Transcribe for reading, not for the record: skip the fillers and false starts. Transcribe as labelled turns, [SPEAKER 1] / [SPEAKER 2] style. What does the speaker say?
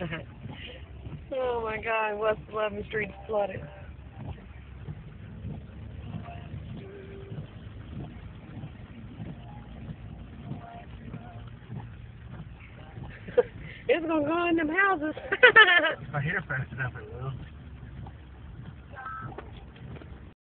[SPEAKER 1] Oh my God, West 11th Street flooded. It's gonna go in them houses.
[SPEAKER 2] If I hear fast enough, it will.